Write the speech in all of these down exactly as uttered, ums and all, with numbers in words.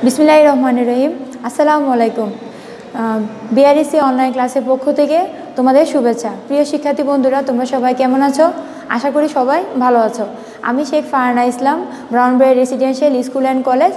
বিসমিল্লাহির রহমানির রহিম। আসসালামু আলাইকুম। বিআরএসি অনলাইন ক্লাসের পক্ষ থেকে তোমাদের শুভেচ্ছা। প্রিয় শিক্ষার্থী বন্ধুরা, তোমরা সবাই কেমন আছো? আশা করি সবাই ভালো আছো। আমি Sheikh Farhana Islam, Brownbari residential school and college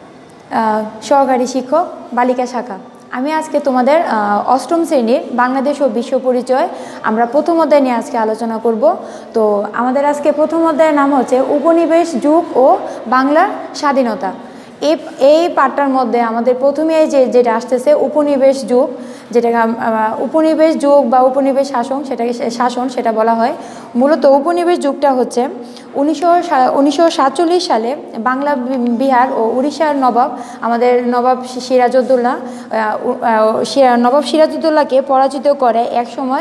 সহকারী শিক্ষক, বালিকা শাখা। আমি আজকে তোমাদের অষ্টম শ্রেণীর বাংলাদেশ ও বিশ্ব পরিচয় আমরা প্রথম অধ্যায় নিয়ে আজকে আলোচনা করব। তো আমাদের আজকে প্রথম অধ্যায়ের নাম হচ্ছে উপনিবেশ যুগ ও বাংলার স্বাধীনতা। এই এই পাঠটার মধ্যে আমাদের প্রথমেই যে যেটা আসতেছে উপনিবেশ যুগ, যেটাকে উপনিবেশ যুগ বা উপনিবেশ শাসন সেটাকে শাসন সেটা বলা হয়। মূলত উপনিবেশ যুগটা হচ্ছে উনিশশো উনিশশো সাতচল্লিশ সালে বাংলা, বিহার ও উড়িষ্যার নবাব আমাদের নবাব সিরাজউদ্দৌলা নবাব সিরাজউদ্দৌলাকে পরাজিত করে এক সময়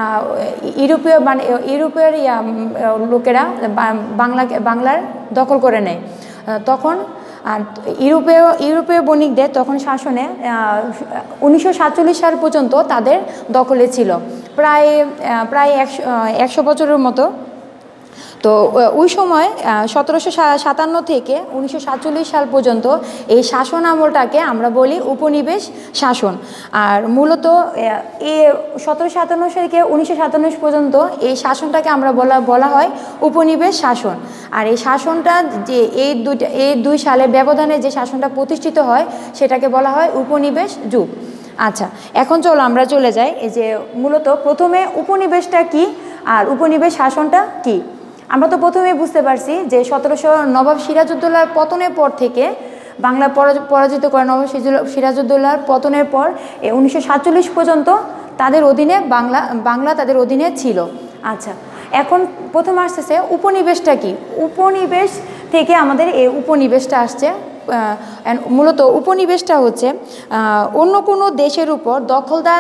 ইউরোপীয় মানে ইউরোপের লোকেরা বাংলাকে বাংলার দখল করে নেয়। তখন আর ইউরোপীয় ইউরোপীয় বণিকদের তখন শাসনে উনিশশো সাতচল্লিশ সাল পর্যন্ত তাদের দখলে ছিল, প্রায় প্রায় একশো একশো বছরের মতো। তো ওই সময় সতেরোশো সাতান্ন থেকে উনিশশো সাতচল্লিশ সাল পর্যন্ত এই শাসন আমলটাকে আমরা বলি উপনিবেশ শাসন। আর মূলত এই সতেরোশো সাতান্ন থেকে উনিশশো সাতান্ন পর্যন্ত এই শাসনটাকে আমরা বলা বলা হয় উপনিবেশ শাসন। আর এই শাসনটা যে এই দুইটা এই দুই সালের ব্যবধানে যে শাসনটা প্রতিষ্ঠিত হয় সেটাকে বলা হয় উপনিবেশ যুগ। আচ্ছা, এখন চলো আমরা চলে যাই এই যে মূলত প্রথমে উপনিবেশটা কি আর উপনিবেশ শাসনটা কি। আমরা তো প্রথমে বুঝতে পারছি যে সতেরোশো নবাব সিরাজউদ্দৌলার পতনের পর থেকে বাংলা পরাজিত করে নবাব সিরাজউদ্দৌলার পতনের পর উনিশশো সাতচল্লিশ পর্যন্ত তাদের অধীনে বাংলা বাংলা তাদের অধীনে ছিল। আচ্ছা, এখন প্রথম আসতেছে উপনিবেশটা কি। উপনিবেশ থেকে আমাদের এই উপনিবেশটা আসছে। মূলত উপনিবেশটা হচ্ছে অন্য কোনো দেশের উপর দখলদার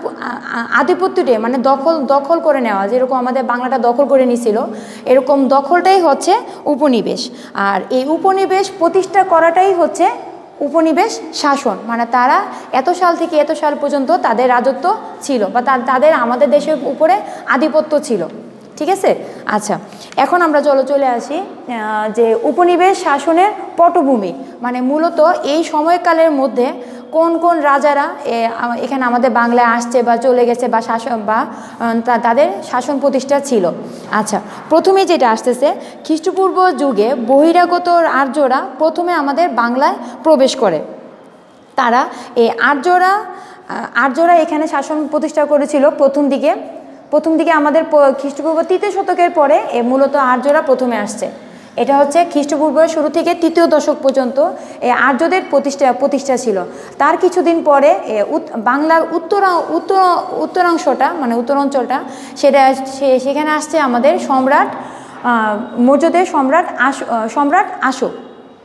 আধিপত্যটা মানে দখল দখল করে নেওয়া, যেরকম আমাদের বাংলাটা দখল করে নিয়েছিল এরকম দখলটাই হচ্ছে উপনিবেশ। আর এই উপনিবেশ প্রতিষ্ঠা করাটাই হচ্ছে উপনিবেশ শাসন। মানে তারা এত সাল থেকে এত সাল পর্যন্ত তাদের রাজত্ব ছিল বা তাদের আমাদের দেশের উপরে আধিপত্য ছিল। ঠিক আছে। আচ্ছা, এখন আমরা চলো চলে আসি যে উপনিবেশ শাসনের পটভূমি, মানে মূলত এই সময়কালের মধ্যে কোন কোন রাজারা এখানে আমাদের বাংলায় আসছে বা চলে গেছে বা শাসন বা তাদের শাসন প্রতিষ্ঠা ছিল। আচ্ছা, প্রথমে যেটা আসতেছে খ্রিস্টপূর্ব যুগে বহিরাগত আর্যরা প্রথমে আমাদের বাংলায় প্রবেশ করে। তারা এই আর্যরা আর্যরা এখানে শাসন প্রতিষ্ঠা করেছিল প্রথম দিকে প্রথম দিকে আমাদের খ্রিস্টপূর্ব তৃতীয় শতকের পরে এ মূলত আর্যরা প্রথমে আসছে। এটা হচ্ছে খ্রিস্টপূর্ব শুরু থেকে তৃতীয় দশক পর্যন্ত এই আর্যদের প্রতিষ্ঠা প্রতিষ্ঠা ছিল। তার কিছুদিন পরে বাংলার উত্তর উত্তর উত্তরাংশটা মানে উত্তরাঞ্চলটা সেটা সেখানে আসছে আমাদের সম্রাট মৌর্যদের সম্রাট সম্রাট অশোক।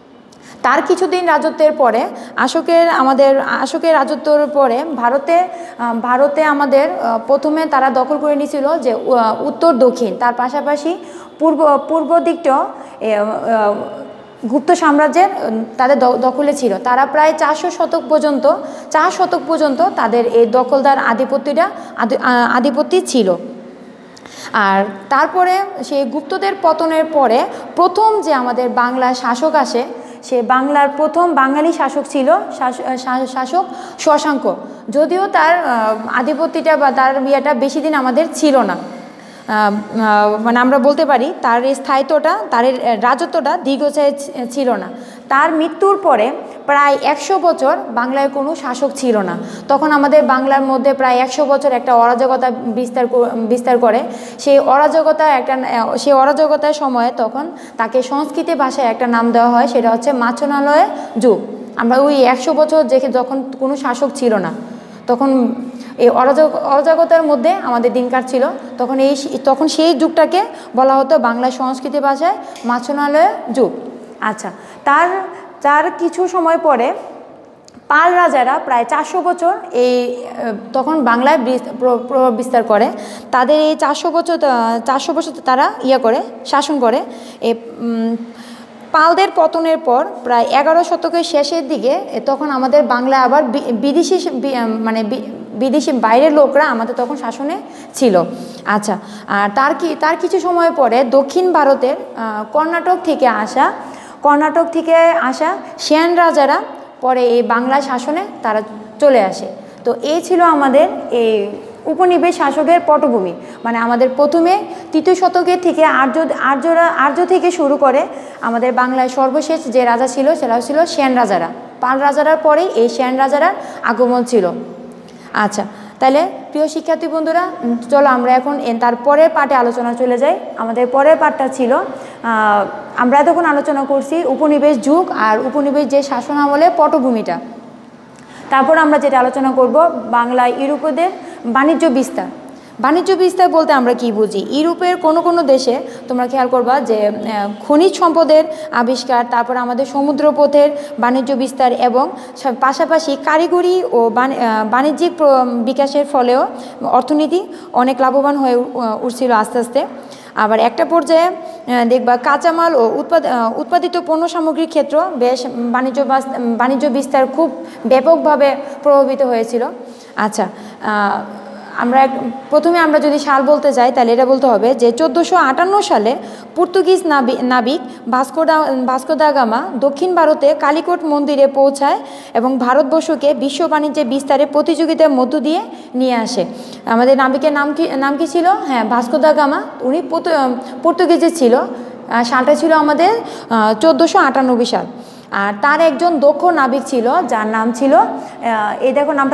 তার কিছুদিন রাজত্বের পরে অশোকের আমাদের অশোকের রাজত্বের পরে ভারতে ভারতে আমাদের প্রথমে তারা দখল করে নিয়েছিল যে উত্তর দক্ষিণ, তার পাশাপাশি পূর্ব পূর্ব দিকটাও গুপ্ত সাম্রাজ্যের তাদের দখলে ছিল। তারা প্রায় চারশো শতক পর্যন্ত চার শতক পর্যন্ত তাদের এই দখলদার আধিপত্যটা আধিপত্য ছিল। আর তারপরে সেই গুপ্তদের পতনের পরে প্রথম যে আমাদের বাংলার শাসক আসে, সে বাংলার প্রথম বাঙালি শাসক ছিল শাসক শশাঙ্ক। যদিও তার আধিপত্যটা বা তার ইয়েটা বেশি দিন আমাদের ছিল না, মানে আমরা বলতে পারি তার স্থায়িত্বটা তার রাজত্বটা দীর্ঘস্থায়ী ছিল না। তার মৃত্যুর পরে প্রায় একশো বছর বাংলায় কোনো শাসক ছিল না। তখন আমাদের বাংলার মধ্যে প্রায় একশো বছর একটা অরাজকতা বিস্তার বিস্তার করে। সেই অরাজকতা একটা সেই অরাজকতার সময়ে তখন তাকে সংস্কৃত ভাষায় একটা নাম দেওয়া হয়, সেটা হচ্ছে মাছনালয় যুগ। আমরা ওই একশো বছর দেখে যখন কোনো শাসক ছিল না, তখন এই অরাজক অরাজকতার মধ্যে আমাদের দিন কাটছিল, তখন এই তখন সেই যুগটাকে বলা হতো বাংলা সংস্কৃত ভাষায় মাছনালয় যুগ। আচ্ছা, তার তার কিছু সময় পরে পাল রাজারা প্রায় চারশো বছর এই তখন বাংলায় প্রভাব বিস্তার করে। তাদের এই চারশো বছর চারশো বছর তারা ইয়ে করে শাসন করে। এই পালদের পতনের পর প্রায় এগারো শতকের শেষের দিকে তখন আমাদের বাংলা আবার বিদেশি মানে বিদেশি বাইরের লোকরা আমাদের তখন শাসনে ছিল। আচ্ছা, আর তার কি তার কিছু সময় পরে দক্ষিণ ভারতের কর্ণাটক থেকে আসা কর্ণাটক থেকে আসা সেন রাজারা পরে এই বাংলা শাসনে তারা চলে আসে। তো এই ছিল আমাদের এই উপনিবেশ শাসকের পটভূমি। মানে আমাদের প্রথমে তৃতীয় শতকে থেকে আর্য আর্যরা আর্য থেকে শুরু করে আমাদের বাংলায় সর্বশেষ যে রাজা ছিল সেটা ছিল সেন রাজারা। পাল রাজারার পরেই এই সেন রাজারার আগমন ছিল। আচ্ছা, তাহলে প্রিয় শিক্ষার্থী বন্ধুরা, চলো আমরা এখন তার পরের পার্টে আলোচনা চলে যাই। আমাদের পরের পার্টটা ছিল, আমরা এতক্ষণ আলোচনা করছি উপনিবেশ যুগ আর উপনিবেশ যে শাসন আমলে পটভূমিটা। তারপর আমরা যেটা আলোচনা করব বাংলা ইউরোপীয়দের বাণিজ্য বিস্তার। বাণিজ্য বিস্তার বলতে আমরা কি বুঝি? ইউরোপের কোনো কোনো দেশে তোমরা খেয়াল করবা যে খনিজ সম্পদের আবিষ্কার, তারপর আমাদের সমুদ্রপথের বাণিজ্য বিস্তার এবং পাশাপাশি কারিগরি ও বাণিজ্যিক বিকাশের ফলেও অর্থনীতি অনেক লাভবান হয়ে উঠছিল আস্তে আস্তে। আবার একটা পর্যায়ে দেখবা কাঁচামাল ও উৎপাদ উৎপাদিত পণ্য সামগ্রীর ক্ষেত্র বেশ বাণিজ্য বাণিজ্য বিস্তার খুব ব্যাপকভাবে প্রভাবিত হয়েছিল। আচ্ছা, আমরা প্রথমে আমরা যদি সাল বলতে যাই তাহলে এটা বলতে হবে যে চোদ্দোশো আটান্ন সালে পর্তুগিজ নাবিক Vasco da Vasco da Gama দক্ষিণ ভারতে কালিকট মন্দিরে পৌঁছায় এবং ভারতবর্ষকে বিশ্ব বাণিজ্যে বিস্তারের প্রতিযোগিতার মধ্য দিয়ে নিয়ে আসে। আমাদের নাবিকের নাম কি নাম কি ছিল? হ্যাঁ, ভাস্কো দা গামা। উনি পর্তুগিজে ছিল। সালটা ছিল আমাদের চোদ্দোশো আটানব্বই সাল। আর তার একজন দক্ষ নাবিক ছিল যার নাম ছিল, এই দেখো নামটা,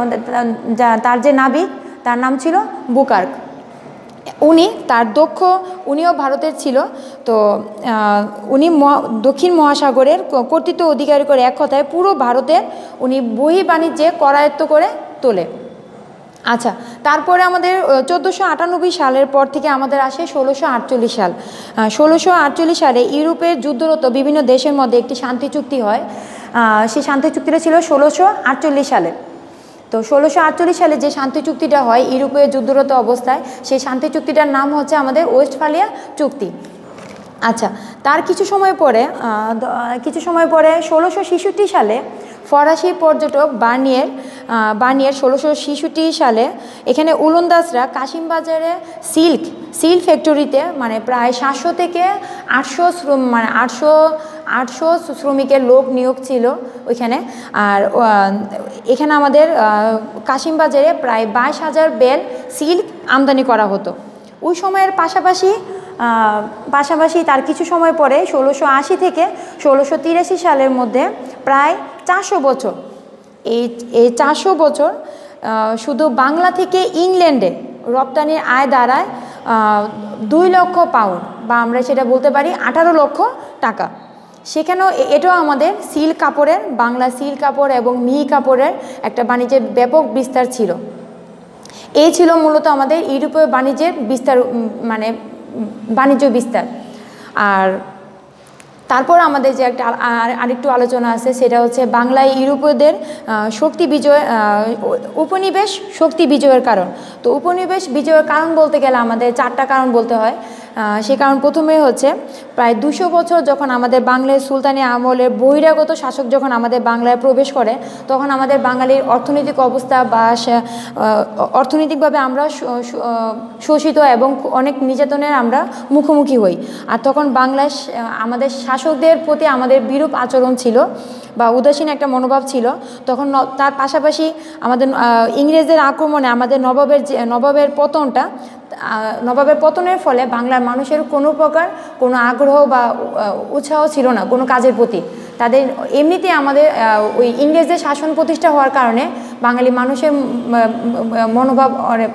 তার যে নাবিক তার নাম ছিল বুকার্ক। উনি তার দক্ষ উনিও ভারতের ছিল। তো উনি দক্ষিণ মহাসাগরের কর্তৃত্ব অধিকারী করে এক কথায় পুরো ভারতের উনি বহি বাণিজ্যে করায়ত্ত করে তোলে। আচ্ছা, তারপরে আমাদের চোদ্দোশো আটানব্বই সালের পর থেকে আমাদের আসে ষোলোশো আটচল্লিশ সাল। ষোলোশো আটচল্লিশ সালে ইউরোপের যুদ্ধরত বিভিন্ন দেশের মধ্যে একটি শান্তি চুক্তি হয়। সেই শান্তি চুক্তিটা ছিল ষোলোশো আটচল্লিশ সালে। তো ষোলোশো আটচল্লিশ সালে যে শান্তি চুক্তিটা হয় ইউরোপের যুদ্ধরত অবস্থায়, সেই শান্তি চুক্তিটার নাম হচ্ছে আমাদের ওয়েস্টফালিয়া চুক্তি। আচ্ছা, তার কিছু সময় পরে কিছু সময় পরে ষোলোশো ছেষট্টি সালে ফরাসি পর্যটক বার্নিয়ের বার্নিয়ের ষোলোশো ছেষট্টি সালে এখানে ওলন্দাজরা কাশিমবাজারে সিল্ক সিল্ক ফ্যাক্টরিতে মানে প্রায় সাতশো থেকে আটশো মানে আটশো আটশো শ্রমিকের লোক নিয়োগ ছিল ওইখানে। আর এখানে আমাদের কাশিমবাজারে প্রায় বাইশ হাজার বেল সিল্ক আমদানি করা হতো ওই সময়ের। পাশাপাশি পাশাপাশি তার কিছু সময় পরে ষোলোশো আশি থেকে ষোলোশো তিরাশি সালের মধ্যে প্রায় চারশো বছর এই এই চারশো বছর শুধু বাংলা থেকে ইংল্যান্ডে রপ্তানির আয় দাঁড়ায় দুই লক্ষ পাউন্ড, বা আমরা সেটা বলতে পারি আঠারো লক্ষ টাকা। সেখানেও এটাও আমাদের সিল্ক কাপড়ের, বাংলা সিল্ক কাপড় এবং মিহি কাপড়ের একটা বাণিজ্যের ব্যাপক বিস্তার ছিল। এই ছিল মূলত আমাদের ইউরোপীয় বাণিজ্যের বিস্তার, মানে বাণিজ্য বিস্তার। আর তারপর আমাদের যে একটা আরেকটু আলোচনা আছে সেটা হচ্ছে বাংলায় ইউরোপীয়দের শক্তি বিজয়, উপনিবেশ শক্তি বিজয়ের কারণ। তো উপনিবেশ বিজয়ের কারণ বলতে গেলে আমাদের চারটা কারণ বলতে হয়। সে কারণ প্রথমে হচ্ছে প্রায় দুশো বছর যখন আমাদের বাংলায় সুলতানি আমলের বহিরাগত শাসক যখন আমাদের বাংলায় প্রবেশ করে, তখন আমাদের বাঙালির অর্থনৈতিক অবস্থা বা অর্থনৈতিকভাবে আমরা শোষিত এবং অনেক নির্যাতনের আমরা মুখোমুখি হই। আর তখন বাংলায় আমাদের শাসকদের প্রতি আমাদের বিরূপ আচরণ ছিল বা উদাসীন একটা মনোভাব ছিল। তখন তার পাশাপাশি আমাদের ইংরেজদের আক্রমণে আমাদের নবাবের যে নবাবের পতনটা নবাবের পতনের ফলে বাংলার মানুষের কোনো প্রকার কোনো আগ্রহ বা উৎসাহ ছিল না কোনো কাজের প্রতি। তাদের এমনিতে আমাদের ওই ইংরেজদের শাসন প্রতিষ্ঠা হওয়ার কারণে বাঙালি মানুষের মনোভাব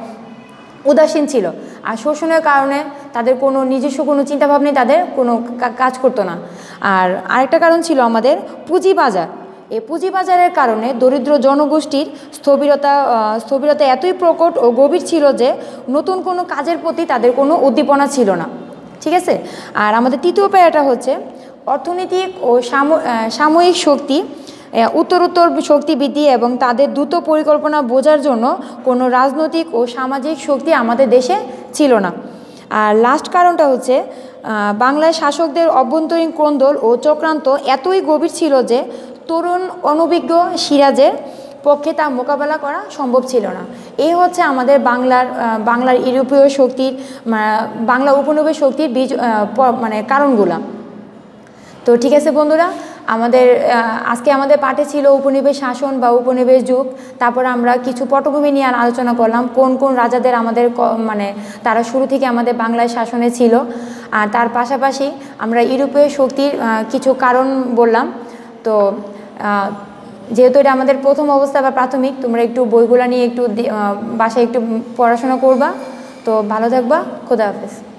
উদাসীন ছিল। আর শোষণের কারণে তাদের কোনো নিজস্ব কোনো চিন্তাভাবনাই তাদের কোনো কাজ করতো না। আর আরেকটা কারণ ছিল আমাদের পুঁজিবাজার। এই পুঁজিবাজারের কারণে দরিদ্র জনগোষ্ঠীর স্থবিরতা স্থবিরতা এতই প্রকট ও গভীর ছিল যে নতুন কোনো কাজের প্রতি তাদের কোনো উদ্দীপনা ছিল না। ঠিক আছে। আর আমাদের তৃতীয় প্যারাটা হচ্ছে অর্থনৈতিক ও সাময়িক শক্তি, উত্তরোত্তর শক্তি বৃদ্ধি এবং তাদের দ্রুত পরিকল্পনা বোঝার জন্য কোনো রাজনৈতিক ও সামাজিক শক্তি আমাদের দেশে ছিল না। আর লাস্ট কারণটা হচ্ছে বাংলায় শাসকদের অভ্যন্তরীণ কোন্দল ও চক্রান্ত এতই গভীর ছিল যে তরুণ অনভিজ্ঞ সিরাজের পক্ষে তা মোকাবেলা করা সম্ভব ছিল না। এই হচ্ছে আমাদের বাংলার বাংলার ইউরোপীয় শক্তির বাংলা উপনিবেশ শক্তির বীজ মানে কারণগুলা। তো ঠিক আছে বন্ধুরা, আমাদের আজকে আমাদের পাঠে ছিল উপনিবেশ শাসন বা উপনিবেশ যুগ। তারপর আমরা কিছু পটভূমি নিয়ে আলোচনা করলাম, কোন কোন রাজাদের আমাদের মানে তারা শুরু থেকে আমাদের বাংলায় শাসনে ছিল। আর তার পাশাপাশি আমরা ইউরোপীয় শক্তির কিছু কারণ বললাম। তো যেহেতু এটা আমাদের প্রথম অবস্থা বা প্রাথমিক, তোমরা একটু বইগুলো নিয়ে একটু বাসায় একটু পড়াশোনা করবা। তো ভালো থাকবা, খোদা হাফেজ।